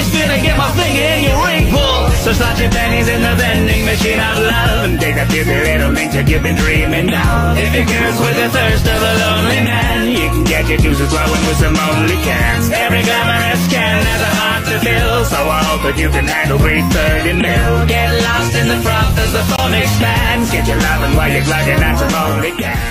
me spin and get my finger in your ring pull. So start your pennies in the vending machine of love and take that beauty little things that you've been dreaming of. If it curse with the thirst of a lonely man, you can get your juices flowing with some only cans. Every glamorous can has a heart to fill, so I hope that you can handle 330 mil. Get lost in the froth as the foam expands. Get your loving while you're glugging at some only cans.